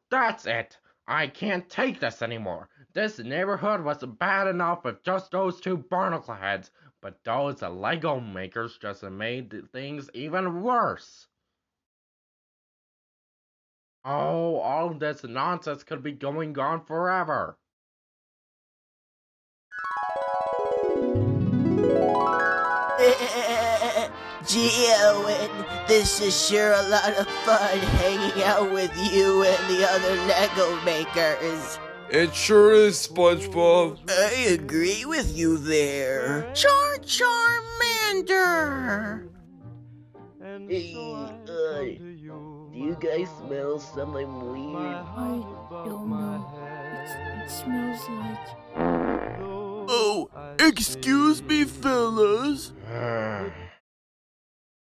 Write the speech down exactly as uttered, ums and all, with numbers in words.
That's it. I can't take this anymore. This neighborhood was bad enough with just those two barnacle heads, but those Lego makers just made things even worse. Oh, all this nonsense could be going on forever. Gee, Owen, this is sure a lot of fun hanging out with you and the other Lego makers. It sure is, SpongeBob. I agree with you there. Char Charmander! Hey, uh, do you guys smell something weird? I don't know. It's, it smells like... Oh, excuse me, fellas.